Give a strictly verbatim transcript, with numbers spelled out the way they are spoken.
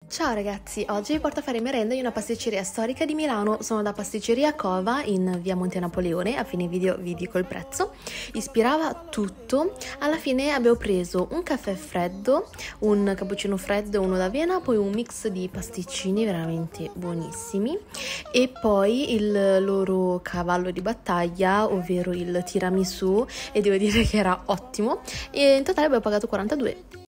Ciao ragazzi, oggi vi porto a fare merenda in una pasticceria storica di Milano. Sono da Pasticceria Cova in via Monte Napoleone. A fine video vi dico il prezzo. Ispirava tutto. Alla fine avevo preso un caffè freddo, un cappuccino freddo, uno d'avena, poi un mix di pasticcini veramente buonissimi e poi il loro cavallo di battaglia, ovvero il tiramisù, e devo dire che era ottimo. E in totale abbiamo pagato quarantadue